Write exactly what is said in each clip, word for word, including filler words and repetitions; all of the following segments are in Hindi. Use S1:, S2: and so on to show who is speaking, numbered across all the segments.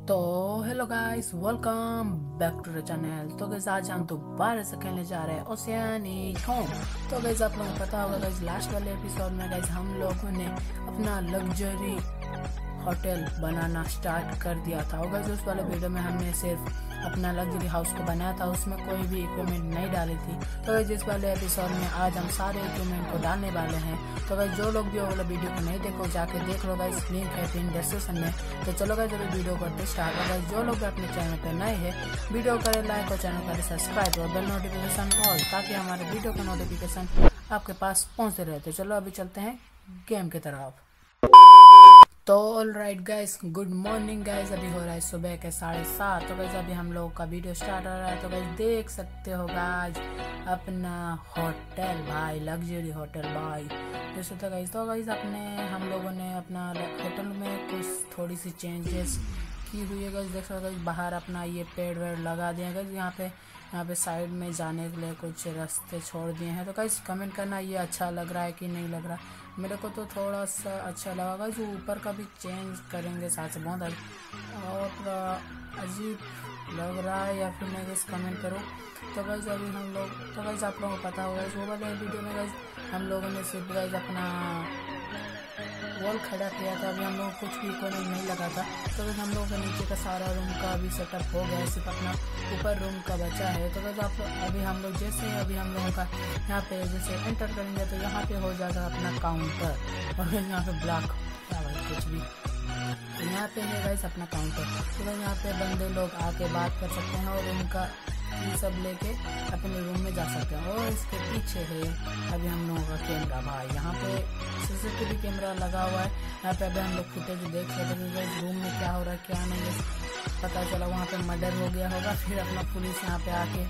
S1: तो hello guys, welcome back to the channel. तो गाइस आज हम दोबारा से खेलने जा रहे हैं ओशियानिक होम। तो गाइस आप लोगों को पता होगा गाइस, लास्ट वाले एपिसोड में गाइस हम लोगों ने अपना लग्जरी होटल बनाना स्टार्ट कर दिया था। और गाइस उस वाले वीडियो में हमने सिर्फ अपना लग्जरी हाउस को बनाया था, उसमें कोई भी इक्विपमेंट नहीं डाली थी। तो गाइस इस वाले एपिसोड में आज हम सारे इक्विपमेंट को डालने वाले हैं। तो गाइस जो लोग भी वो वाला वीडियो को नहीं देखो जाके देख लो गाइस, लिंक है पिन डिस्क्रिप्शन में। तो चलो गाइस अभी वीडियो करते स्टार्ट। और गाइस जो लोग भी अपने चैनल पे नए हैं, वीडियो करें लाइक और चैनल करें सब्सक्राइब और बेल नोटिफिकेशन ऑल, ताकि हमारे वीडियो का नोटिफिकेशन आपके पास पहुंचते रहे। तो चलो अभी चलते हैं गेम की तरफ। तो all right guys, good morning guys. अभी हो रहा है सुबह के साढ़े सात। तो गाइस अभी हम लोगों का वीडियो स्टार्ट हो रहा है। तो गाइस देख सकते हो गाइस अपना होटल भाई, लग्जरी होटल भाई जैसे। तो गाइस तो गाइस अपने हम लोगों ने अपना होटल में कुछ थोड़ी सी चेंजेस की हुई है गाइस। देख सकते हो गाइस बाहर अपना ये पेड़ वेड़ लगा दिया गाइस। यहाँ पे यहाँ पे साइड में जाने के लिए कुछ रास्ते छोड़ दिए हैं। तो गाइस कमेंट करना ये अच्छा लग रहा है कि नहीं लग रहा। मेरे को तो थोड़ा सा अच्छा लगा गाइस। जो ऊपर का भी चेंज करेंगे साथ से बहुत और अजीब लग रहा है या फिर नहीं गाइस, कमेंट करो। तो गाइस अभी हम लोग तो गाइस आप लोगों को पता होगा वो वाले वीडियो में गाइस हम लोगों ने सिर्फ गाइस अपना वॉल खड़ा किया था। अभी हम लोग कुछ भी कोने नहीं लगा था। तो हम लोगों का नीचे का सारा रूम का अभी सेटअप हो गया है, सिर्फ अपना ऊपर रूम का बचा है। तो बस आप अभी हम लोग जैसे अभी हम लोगों का यहाँ पे जैसे एंटर करेंगे तो यहाँ पे हो जाएगा अपना काउंटर। और यहाँ पे ब्लॉक क्या भाई कुछ भी, तो यहाँ पे है गाइस अपना काउंटर। तो बस यहाँ पे बंदे लोग आके बात कर सकते हैं और उनका ये सब लेके अपने रूम में जा सकते हैं। और इसके पीछे है अभी हम लोगों का कैमरा भाई, यहाँ पे सीसीटीवी कैमरा लगा हुआ है। यहाँ पे अभी हम लोग फुटेज देख सकते हैं रूम में क्या हो रहा है क्या नहीं। पता चला वहाँ पे मर्डर हो गया होगा, फिर अपना पुलिस यहाँ पे आके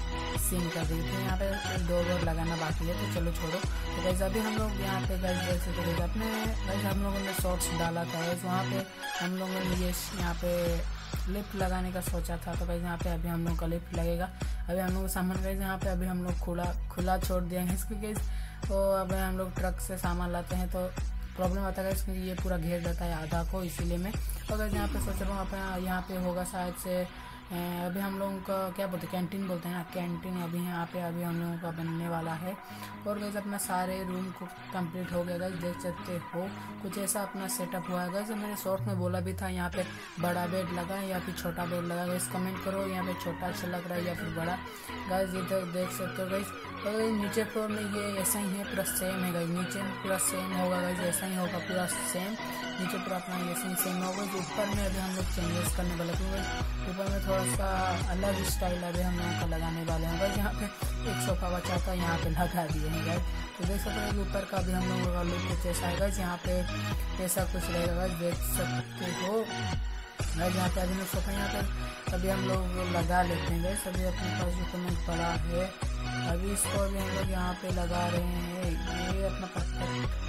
S1: सीन कर रही थी। यहाँ पे डोर वोर लगाना बाकी है, तो चलो छोड़ो। तो गाइस अभी हम लोग यहाँ पे गाइस देख सकते हैं अपने गाइस हम लोगों ने शॉर्ट्स डाला था गाइस। वहाँ पे हम लोगों ने ये यहाँ पे लिफ्ट लगाने का सोचा था। तो गाइस यहाँ पे अभी हम लोग का लिफ्ट लगेगा। अभी हम लोग सामान गाइस यहाँ पे अभी हम लोग खुला खुला छोड़ दिया है इसको गाइस। तो अभी हम लोग ट्रक से सामान लाते हैं तो प्रॉब्लम आता है क्योंकि ये पूरा घेर देता है आधा को, इसीलिए मैं अगर यहाँ पे सोच रहा हूँ अपना यहाँ पे होगा शायद से अभी हम लोगों का क्या बोलते हैं कैंटीन बोलते हैं ना, कैंटीन अभी यहाँ पे अभी हम लोगों का बनने वाला है। और गाइस अपना सारे रूम को कंप्लीट हो गया गाइस, देख सकते हो कुछ ऐसा अपना सेटअप हुआ है गाइस। मैंने शॉर्ट में बोला भी था यहाँ पे बड़ा बेड लगा है या फिर छोटा बेड लगा है। कमेंट करो यहाँ पे छोटा अच्छा लग रहा है या फिर बड़ा गाइस। ये तो देख सकते हो गाइस। और नीचे फ्लोर में ये ऐसा ही है, पूरा सेम है गाइस। नीचे पूरा सेम होगा गाइस, ऐसा ही होगा पूरा सेम। नीचे पूरा अपना ऐसे ही सेम होगा। ऊपर में अभी हम लोग चेंजेस करने वाले हैं। ऊपर में थोड़ा सा अलग स्टाइल अभी हम लोगों का लगाने वाले हैं गाइस। यहाँ पे एक सोफा बचा था, यहाँ पे लगा दिए हैं गाइस। तो देख सकते हैं ऊपर का भी हम लोगों का लुक कुछ ऐसा है गाइस। यहाँ पे ऐसा कुछ रहेगा गाइस, देख सकते हो गाइस। यहाँ पे अभी सोफा यहाँ पे अभी हम लोग लगा लेते हैं गाइस। अभी अपने पास जो कमेंट पड़ा है अभी इसको भी हम लोग यहाँ पे लगा रहे हैं। ये अपना पत्थर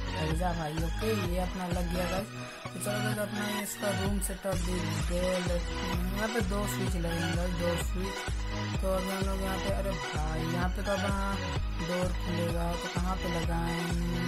S1: जा भाई, ओके ये अपना लग गया गाइस। तो चलो गाइस अपना इसका रूम सेटअप भी दे लेते हैं। यहाँ पे दो स्विच लगेंगे, दो स्विच। तो अभी हम लोग यहाँ पे अरे भाई यहाँ पे तो अपना डोर खुलेगा तो कहाँ पे लगाएं,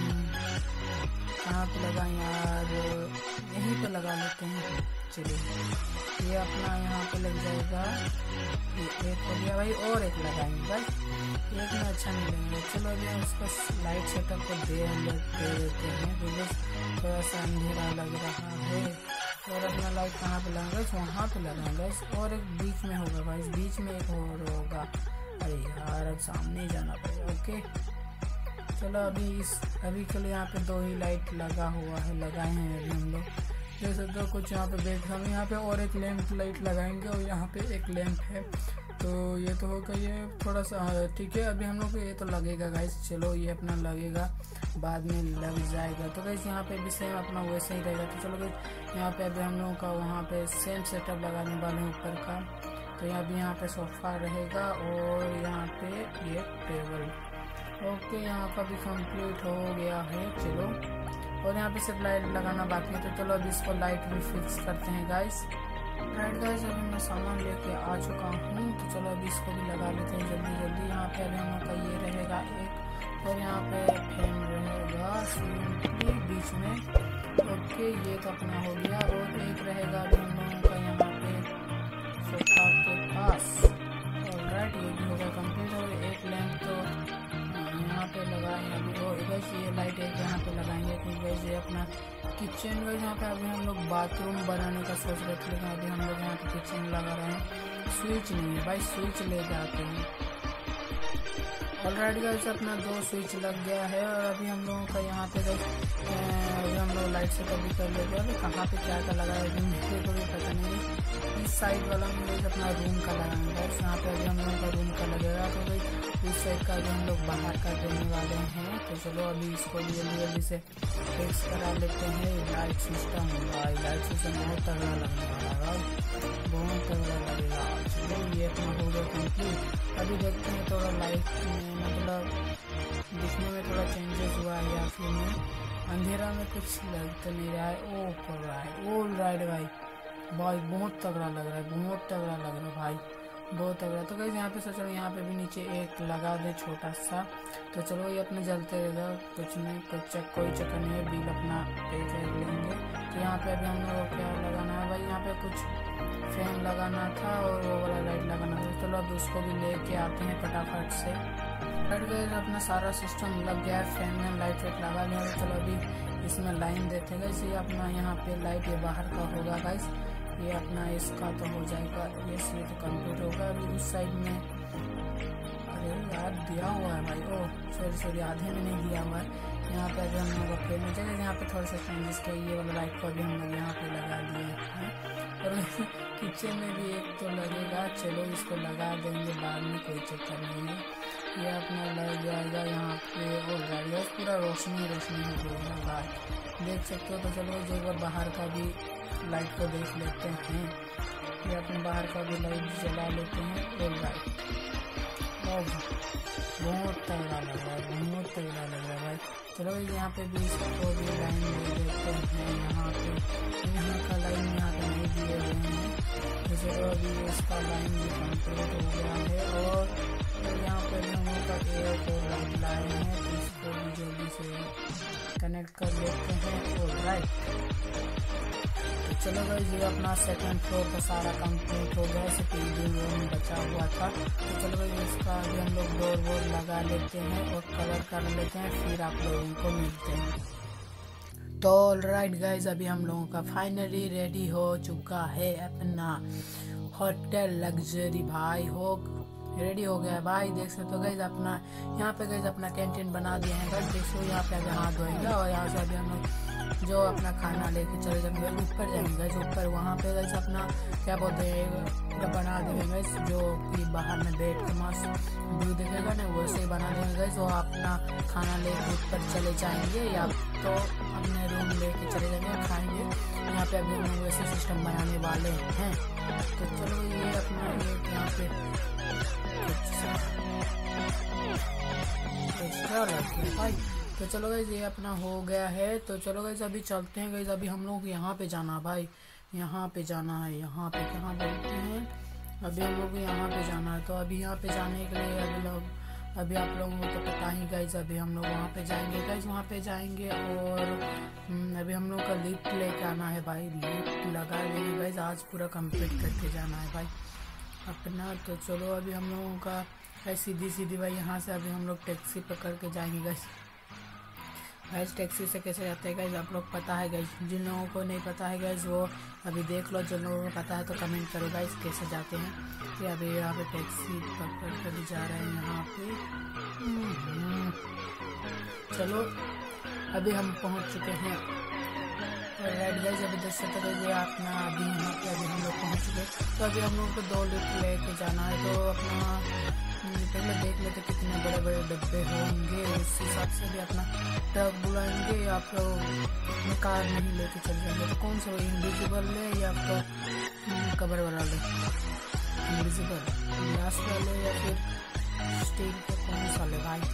S1: कहाँ पे लगाएं यार, यहीं पे लगा लेते हैं। चलिए ये अपना यहाँ पे लग जाएगा। ये एक हो गया भाई, और एक लगाएंगे भाई, एक में अच्छा नहीं लगेगा। चलो अभी हम इसको लाइट सेटअप को दे दे देते हैं बिकॉज थोड़ा सा अंधेरा लग रहा है। और अपना लाइट कहाँ पे लगाएंगे, वहाँ पे लगाएंगे। और एक बीच में होगा भाई, बीच में एक और होगा। अरे यार अब सामने ही जाना पड़ेगा। ओके चलो अभी इस अभी के लिए यहाँ पे दो ही लाइट लगा हुआ है, लगाए हैं अभी हम लोग देख सकते हो। कुछ यहाँ पे बैठ हम यहाँ पे और एक लैंप लाइट लगाएंगे और यहाँ पे एक लैंप है। तो ये तो होगा, ये थोड़ा सा ठीक है। अभी हम लोग को ये तो लगेगा गाइस, चलो ये अपना लगेगा बाद में लग जाएगा। तो गाइस यहाँ पे भी सेम अपना वैसे ही रहेगा। तो चलो गाइस यहाँ पे अभी हम लोगों का वहाँ पे सेम सेटअप लगाने वाले हैं ऊपर का। तो यहाँ भी यहाँ पे सोफा रहेगा और यहाँ पे ये टेबल। ओके यहाँ का भी कंप्लीट हो गया है। चलो और यहाँ पे सिर्फ लाइट लगाना बाकी है। तो चलो अभी इसको लाइट भी फिक्स करते हैं गाइस। राइट गाइस अभी मैं सामान लेके आ चुका हूँ। तो चलो अभी इसको भी लगा लेते हैं जल्दी जल्दी। यहाँ पे अभी हम लोग का ये रहेगा एक, और यहाँ पे फैन रहेगा सिंपली बीच में। ओके ये तो अपना हो गया। और एक रहेगा अभी हम लोगों का यहाँ किचन में यहाँ पे अभी हम लोग बाथरूम बनाने का सोच रहे थे, लेकिन अभी हम लोग यहाँ पे किचन लगा रहे हैं। स्विच नहीं है भाई, स्विच ले जाते हैं। ऑलरेडी गाइस अपना दो स्विच लग गया है और अभी हम लोगों का यहाँ पे अभी हम लोग लाइट से कभी कर लेते हैं। अभी कहाँ पे क्या क्या लगा है अभी मुझे को भी पता नहीं। इस साइड वाला हम लोग अपना रूम का लगाएंगे गाइस, यहाँ पे अभी हम लोगों का रूम का लगेगा। तो भाई इस साइड का भी हम लोग बाहर का देने वाले हैं। तो चलो अभी इसको भी जल्दी जल्दी से फिक्स करा लेते हैं। लाइट सिस्टम भाई, लाइट सिस्टम बहुत तगड़ा लगने वाला है, बहुत तगड़ा लगेगा। चलो ये अपना हो गया कंप्लीट। अभी देखते हैं थोड़ा लाइट में मतलब दिखने में थोड़ा चेंजेस हुआ है या फिर में अंधेरा में कुछ लग तो नहीं रहा है। ओ कर रहा है ऑल राइट भाई, भाई बहुत तगड़ा लग रहा है, बहुत तगड़ा लग रहा है भाई, बहुत तगड़ा। तो गाइस यहाँ पे सोचो यहाँ पे भी नीचे एक लगा दे छोटा सा। तो चलो ये अपने जलते रहेगा, कुछ नहीं कुछ चक, कोई चक्कर नहीं है, बिल अपना पे कर लेंगे। तो यहाँ पे अभी हम लोग को क्या लगाना है भाई, यहाँ पे कुछ फैन लगाना था और वो वाला लाइट लगाना था। चलो अब उसको भी लेके आते हैं फटाफट से। हट गए अपना सारा सिस्टम लग गया है, फैन में लाइट वाइट लगा लिया। चलो अभी इसमें लाइन देते गाइस। ये अपना यहाँ पे लाइट ये बाहर का होगा गाइस, ये अपना इसका तो हो जाएगा, ये से तो कंप्लीट होगा। अभी उस साइड में अरे यार दिया हुआ है भाई, ओ सॉरी सॉरी आधे में नहीं दिया हुआ है। यहाँ पे अभी हम लोग फ्रेम में जगह यहाँ पे थोड़ा सा चेंजेस किया, ये वाला लाइट को भी हम लोग यहाँ पे लगा दिए हैं। और किचन में भी एक तो लगेगा, चलो इसको लगा देंगे बाद में, कोई चक्कर नहीं है। ये अपना लग जाएगा यहाँ पे और गाड़ी पूरा रोशनी रोशनी हो गई है भाई, देख सकते हो। तो चलो एक बार बाहर का भी लाइट को देख लेते हैं। ये अपने बाहर का भी लाइट जला लेते हैं और लाइट बहुत तगड़ा लग रहा है, बहुत तगड़ा लग रहा है भाई। चलो यहाँ पे भी इसको भी लाइन दे देते हैं। यहाँ पे यहाँ का लाइन यहाँ पे नहीं दिए हुए हैं, तो चलो अभी इसका लाइन भी कंप्लीट हो गया है। और यहाँ पे हम लोग का एक और लाइन लाए हैं, तो इसको भी जल्दी से कनेक्ट कर लेते हैं और राइट। तो चलो गाइस ये अपना सेकंड फ्लोर का सारा कंप्लीट हो गया, सिर्फ रूम बचा हुआ था। तो चलो गाइस इसका अभी हम लोग डोर वोर लगा लेते हैं और कलर कर लेते हैं, फिर आप लोगों को मिलते हैं। तो ऑलराइट गाइस अभी हम लोगों का फाइनली रेडी हो चुका है अपना होटल लग्जरी भाई, हो रेडी हो गया है भाई। देख सकते हो गाइस अपना यहाँ पे गाइस अपना कैंटीन बना दिए हैं गाइस। देखो यहाँ पे अभी हाथ धोएंगे और यहाँ से अभी हम लोग जो अपना खाना लेके चले जाएंगे ऊपर जाएंगे गाइस। ऊपर वहाँ पे गाइस अपना क्या बोलते हैं पूरा बना देंगे गाइस, जो कि बाहर में बैठ के मस्त व्यू देखेगा ना वैसे ही बना देंगे गाइस। वो अपना खाना लेके ऊपर चले जाएंगे या तो अपने रूम लेके चले जाएंगे खाएंगे। यहाँ पे अभी हम वैसे सिस्टम बनाने वाले हैं। तो चलो ये अपना ये यहाँ पे एक्स्ट्रा रखे भाई। तो चलो गाइस ये अपना हो गया है। तो चलो गाइस अभी चलते हैं गाइस। अभी हम लोग यहाँ पे जाना भाई, यहाँ पे जाना है, यहाँ पे कहाँ बोलते हैं, अभी हम लोग यहाँ पे जाना है। तो अभी यहाँ पे जाने के लिए अभी लोग अभी आप लोगों को तो पता ही गाइस, अभी हम लोग वहाँ पे जाएंगे गाइस, वहाँ पे जाएंगे और अभी हम लोग का लिफ्ट लेके आना है भाई, लिफ्ट लगा लेंगे गाइस, आज पूरा कंप्लीट करके जाना है भाई अपना। तो चलो अभी हम लोगों का सीधी सीधी भाई यहाँ से अभी हम लोग टैक्सी पकड़ के जाएंगे गाइस। गाइस टैक्सी से कैसे जाते हैं गाइस आप लोग पता है गाइस, जिन लोगों को नहीं पता है गाइस वो अभी देख लो, जिन लोगों को पता है तो कमेंट करो गाइस कैसे जाते हैं। कि अभी यहाँ पे टैक्सी पकड़ कर जा रहे हैं यहाँ पे। चलो अभी हम पहुँच चुके हैं राइट गाइस। अभी देख सकते हो अपना अभी यहाँ पे अभी हम लोग पहुँच चुके। तो अभी हम लोग को दो लिफ्ट लेके जाना है। तो अपना पहले देख लेते कितने बड़े बड़े डब्बे होंगे, उस हिसाब से भी अपना ट्रक बुलाएंगे या फिर कार नहीं लेके चल जाएंगे। तो कौन सा इनविजिबल ले या तो कवर वाला ले, इनविजिबल ग्लास वाले या फिर स्टील के, कौन सा ले भाई?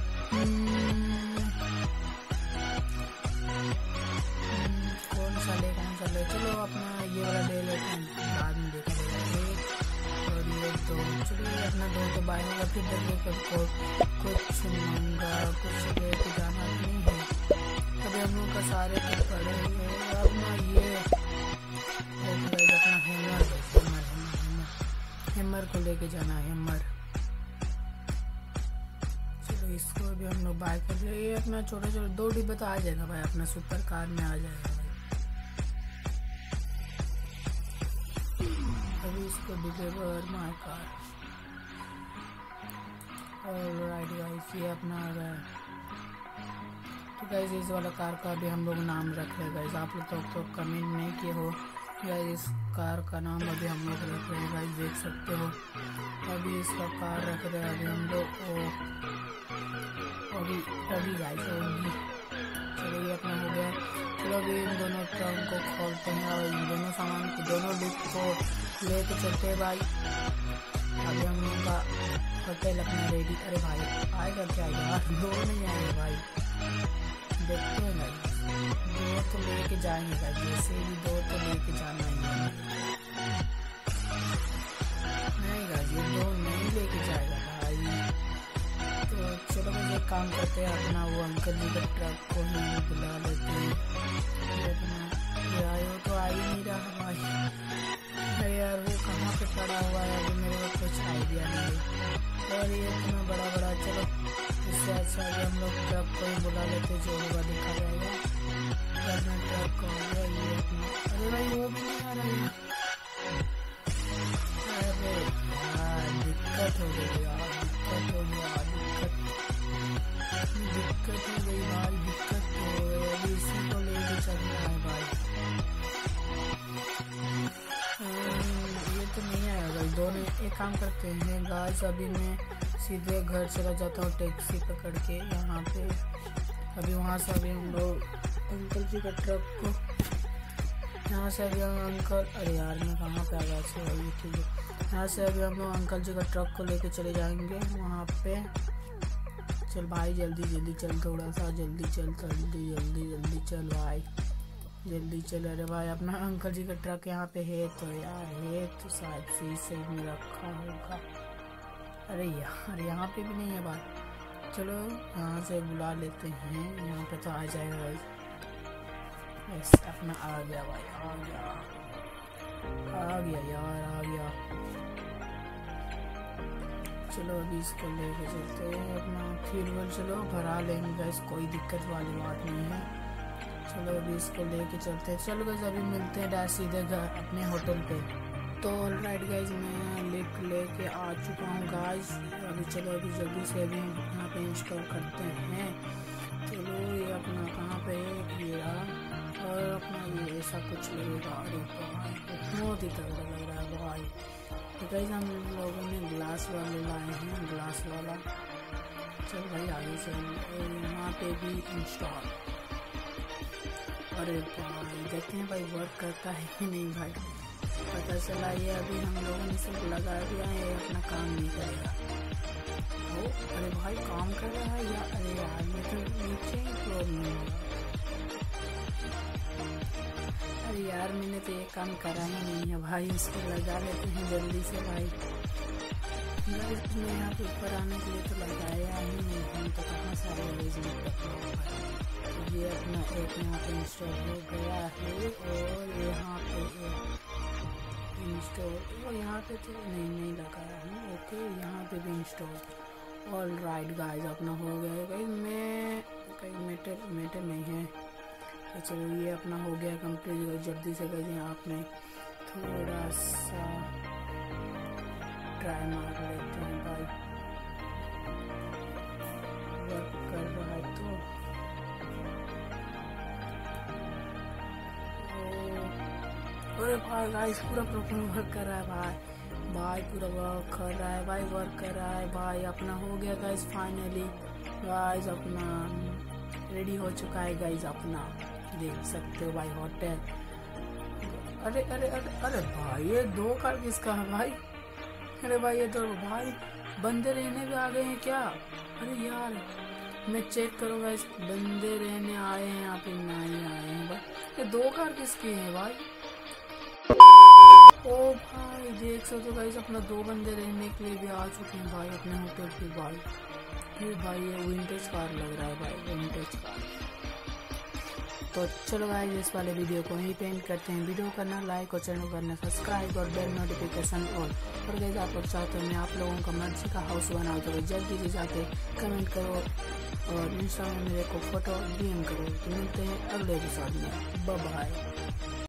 S1: कौन सा ले कौन सा ले चलो अपना ये वाला ले लेते हैं, बाद में देखा जाएगा। और ये दो चलो अपना दो तो बाय होगा, फिर देखिए को कुछ मंगा कुछ लेके जाना नहीं है। अभी हम लोग का सारे तो पड़े हुए हैं अपना ये अपना हैमर हैमर हैमर हैमर को लेके जाना है, हैमर। चलो इसको भी हम लोग बाय कर रहे हैं। ये अपना छोटे छोटे दो डिब्बे तो आ जाएगा भाई, अपना सुपर कार में आ जाएगा भाई। प्लीज को deliver my car. Alright guys, ये अपना आ रहा है। तो गाइस इस वाला कार का भी हम लोग नाम रख रहे हैं गाइस। आप लोग तो, तो कमेंट नहीं किए हो गाइस, इस कार का नाम अभी हम लोग रख रहे हैं गाइस, देख सकते हो। अभी इसका कार रख रहे हैं अभी हम लोग अभी अभी गाइस होगी। चलो ये अपना हो गया। चलो अभी इन दोनों ट्रक को खोलते हैं और इन दोनों सामान को, दोनों लिफ्ट को लेके चलते हैं भाई। अभी हम लोग का होटल अपना रेडी। अरे भाई आएगा क्या यार, दो नहीं आएगा भाई, देखते हैं भाई। दो तो लेके जाएंगे भाई, जैसे भी दो तो लेके जाना ही है। नहीं भाई ये दो नहीं लेके जाएगा भाई। तो चलो भाई एक काम करते हैं, अपना वो अंकल जी का ट्रक को ही बुला लेते हैं। ये आए हो तो आ ही नहीं रहा भाई। अरे यार वो कहाँ पे खड़ा हुआ है, अभी मेरे को कुछ आइडिया नहीं है। और ये इतना बड़ा बड़ा, चलो इससे अच्छा अभी हम लोग ट्रक को ही बुला लेते, जो होगा देखा जाएगा। ट्रक को हो गया ये अपना। अरे भाई वो भी नहीं आ रहा है। अरे यार दिक्कत हो गई यार, दिक्कत हो गया, दिक्कत दिक्कत हो गई भाई, दिक्कत हो गई। अभी इसी को लेके चलना है भाई। ये तो नहीं आएगा भाई, दोनों एक काम करते हैं गाइस, अभी मैं सीधे घर चला जाता हूँ टैक्सी पकड़ के यहाँ पे। अभी वहाँ से अभी हम लोग अंकल जी का ट्रक को, यहाँ से अभी हम अंकल, अरे यार मैं कहाँ पे आ गया, अच्छा भाई ठीक है। यहाँ से अभी हम लोग अंकल जी का ट्रक को लेके चले जाएंगे वहाँ पे। चल भाई जल्दी जल्दी चल, थोड़ा सा जल्दी चल, जल्दी जल्दी जल्दी चल भाई, जल्दी चल। अरे भाई अपना अंकल जी का ट्रक यहाँ पे है तो यार, है तो शायद सी से में रखा होगा। अरे यार यहाँ पे भी नहीं है भाई। चलो यहाँ से बुला लेते हैं, यहाँ पे तो आ जाएगा भाई। बस अपना आ गया भाई, आ गया आ गया यार, आ गया। चलो अभी इसको लेके चलते हैं अपना फ्यूल, चलो भरा लेंगे गाइस, कोई दिक्कत वाली बात नहीं है। चलो अभी इसको लेके चलते हैं। चलो गाइस अभी मिलते हैं डायरेक्ट सीधे घर अपने होटल पे। तो ऑलराइट गाइस मैं लिफ्ट लेके आ चुका हूँ गाइस। अभी चलो अभी जल्दी से अभी यहाँ पे इंस्टॉल करते हैं। चलो ये अपना कहाँ पे है ये रहा, और अपना ये ऐसा कुछ लगेगा। अरे भाई बहुत ही तगड़ा लग रहा है भाई। तो गाइस हम लोगों ने ग्लास वाले लाए हैं, ग्लास वाला। चल भाई आगे से यहाँ पे भी इंस्टॉल। अरे भाई देखते हैं भाई वर्क करता है कि नहीं भाई। पता चला ये अभी हम लोगों ने सब लगा दिया है, अपना काम नहीं करेगा। ओ अरे भाई काम कर रहा है या, अरे यार मैं तो नीचे ही फ्लोर में हूँ। अरे यार मैंने तो ये काम करा ही नहीं है भाई, इसको लगा लेते हैं जल्दी से भाई। मैं यहाँ पे ऊपर आने के लिए तो लगाया ही नहीं, हम तो कहाँ सारे अरेंजमेंट रखा। ये अपना एक यहाँ पे इंस्टॉल हो गया है, और यहाँ पे इंस्टॉल, और यहाँ पे तो नहीं नहीं लगाया है। ओके यहाँ पे भी इंस्टॉल। ऑल राइट गाइज अपना हो गया है गाइज। मैं कहीं मेटर मेटर नहीं है तो चलो ये अपना हो गया कंप्लीट। जल्दी से गाइज आपने थोड़ा सा ट्राई मार लेते हैं भाई, वर्क कर रहा है तो। अरे भाई गाइस पूरा प्रॉपर वर्क कर रहा है भाई, भाई पूरा वर्क कर रहा है भाई, वर्क कर रहा है भाई। अपना हो गया गाइस फाइनली गाइस, अपना रेडी हो चुका है गाइस, अपना देख सकते हो भाई होटल। अरे अरे अरे अरे भाई ये दो कार किसका है भाई? अरे भाई ये तो भाई बंदे रहने भी आ गए हैं क्या? अरे यार मैं चेक करूँगा, इस बंदे रहने आए हैं यहाँ पे, नहीं आए हैं भाई। ये दो कार किसकी है भाई? ओ भाई देख सकते हो गाइस अपना दो बंदे रहने के लिए भी आ चुके हैं भाई अपने होटल पे भाई। फिर भाई ये विंटेज कार लग रहा है भाई, विंटेज कार। तो चलो गाइस इस वाले वीडियो को यहीं पे एंड करते हैं। वीडियो करना लाइक और चैनल करना सब्सक्राइब और बेल नोटिफिकेशन ऑन। और गाइस आप लोग चाहते हो मैं आप लोगों का मर्जी का हाउस बनाऊँ तो जल्दी से जाके कमेंट करो और इंस्टाग्राम में मेरे को फोटो डीएम करो। तो मिलते हैं अगले एपिसोड में, बाय बाय।